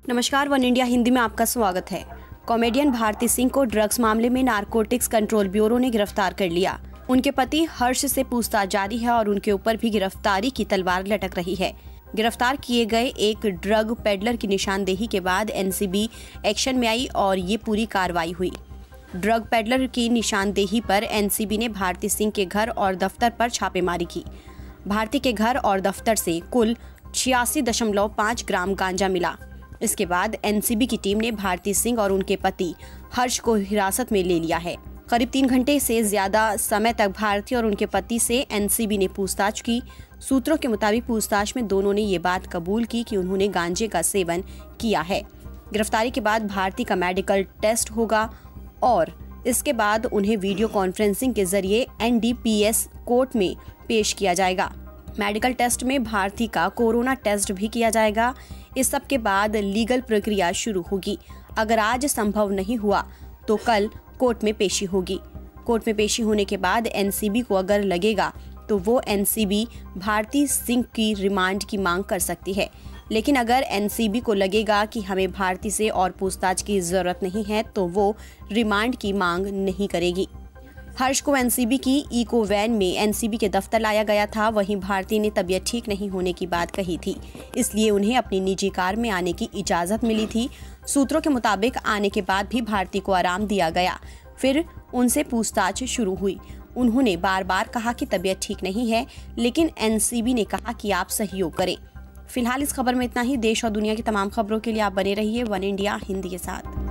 नमस्कार, one India Hindi में आपका स्वागत है। कॉमेडियन भारती सिंह को ड्रग्स मामले में नारकोटिक्स कंट्रोल ब्यूरो ने गिरफ्तार कर लिया। उनके पति हर्ष से पूछताछ जारी है और उनके ऊपर भी गिरफ्तारी की तलवार लटक रही है। गिरफ्तार किए गए एक ड्रग पेडलर की निशानदेही के बाद एनसीबी एक्शन में आई और ये पूरी कार्रवाई हुई। ड्रग पेडलर की निशानदेही पर एनसीबी ने भारती सिंह के घर और दफ्तर पर छापेमारी की। भारती के घर और दफ्तर से कुल 86.5 ग्राम गांजा मिला। इसके बाद एनसीबी की टीम ने भारती सिंह और उनके पति हर्ष को हिरासत में ले लिया है। करीब 3 घंटे से ज्यादा समय तक भारती और उनके पति से एनसीबी ने पूछताछ की। सूत्रों के मुताबिक पूछताछ में दोनों ने ये बात कबूल की कि उन्होंने गांजे का सेवन किया है। गिरफ्तारी के बाद भारती का मेडिकल टेस्ट होगा और इसके बाद उन्हें वीडियो कॉन्फ्रेंसिंग के जरिए एनडीपीएस कोर्ट में पेश किया जाएगा। मेडिकल टेस्ट में भारती का कोरोना टेस्ट भी किया जाएगा। इस सब के बाद लीगल प्रक्रिया शुरू होगी। अगर आज संभव नहीं हुआ तो कल कोर्ट में पेशी होगी। कोर्ट में पेशी होने के बाद एनसीबी को अगर लगेगा तो वो एनसीबी भारती सिंह की रिमांड की मांग कर सकती है। लेकिन अगर एनसीबी को लगेगा कि हमें भारती से और पूछताछ की जरूरत नहीं है तो वो रिमांड की मांग नहीं करेगी। हर्ष को एनसीबी की इको वैन में एनसीबी के दफ्तर लाया गया था। वहीं भारती ने तबीयत ठीक नहीं होने की बात कही थी, इसलिए उन्हें अपनी निजी कार में आने की इजाजत मिली थी। सूत्रों के मुताबिक आने के बाद भी भारती को आराम दिया गया। फिर उनसे पूछताछ शुरू हुई। उन्होंने बार बार कहा कि तबीयत ठीक नहीं है, लेकिन एनसीबी ने कहा कि आप सहयोग करें। फिलहाल इस खबर में इतना ही। देश और दुनिया की तमाम खबरों के लिए आप बने रहिए वन इंडिया हिंदी के साथ।